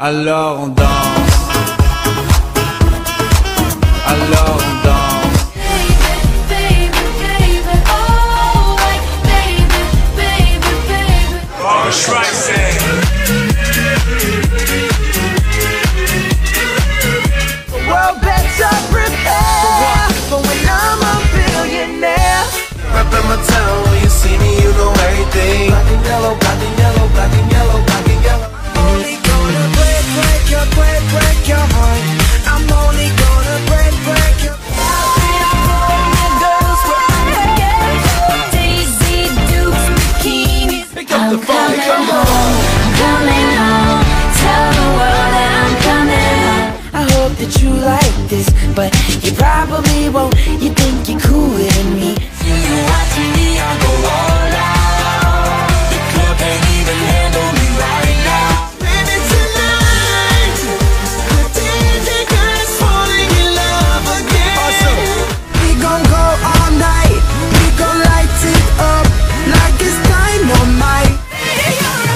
Alors on danse. Alors on danse. Baby, baby, oh, like baby, baby, baby. Barbra Streisand. The world better prepare for when I'm a billionaire. Up in my town, when you see me, you know everything. Black and yellow, black and yellow, black and yellow, black and yellow. I'm only gonna break your heart. I'm only gonna break your Daisy Dukes bikinis. Pick up the phone, come on. I'm coming home. Tell the world that I'm coming home. I hope that you like this, but you probably won't. You think you're cooler than me. You watching me, I go all out. The club can't even handle me right now. Baby, tonight, the DJ girl's falling in love again. Awesome. We gon' go all night. We gon' light it up like it's dynamite. Baby, you're a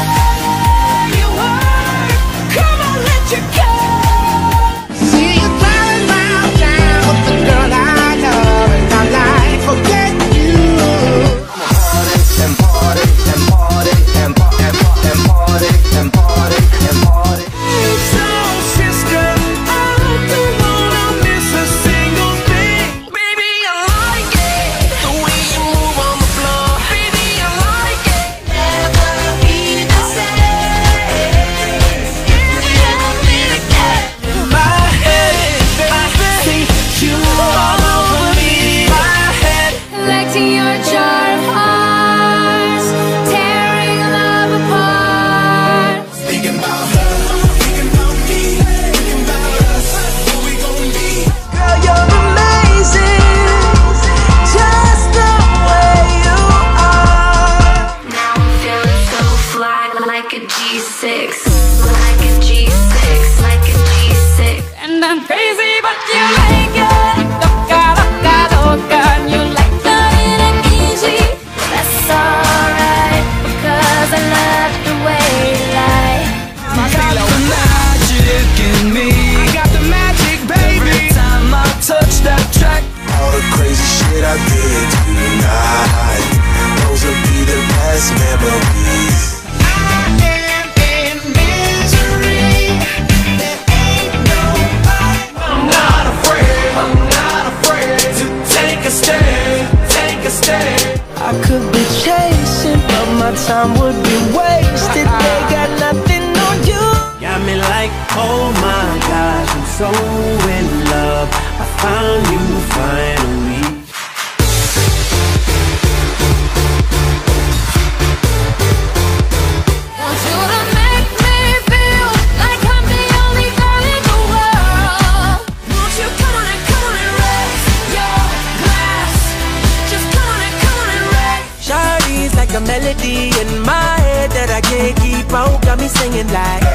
firework. Come on, let you go. See you flying round town with the girl I love, and I like forget you. And party, and party, and party, and party, and party, and party, and party. So, sister, I don't wanna miss a single thing. Baby, I like it, the way you move on the floor. Baby, I like it. Never be the same. Never be again. My head, baby, you all over me. My head, Like to your jar of hearts, tearing love apart. Thinking about her, thinking about me, thinking about us, who we gon' be. girl, you're amazing, just the way you are. Now I'm feeling so fly, like a G6, like a G6, like a G6. And I'm crazy, but you like it. Loca, loca, loca, and you like loving it easy. That's alright, because I love the way you lie. I got the magic in me. I got the magic, baby. Every time I touch that track, all the crazy shit I did tonight, those will be the best memories. I am in misery. There ain't nobody. I'm not afraid to take a stand, take a stand. I could be chasing, but my time would be wasted. They got nothing on you. Got me like, oh my gosh, I'm so in love. I found you finally. Want you to make me feel like I'm the only girl in the world. Won't you come on and raise your glass? Just come on and raise. Shawty's like a melody in my head that I can't keep out. Got me singing like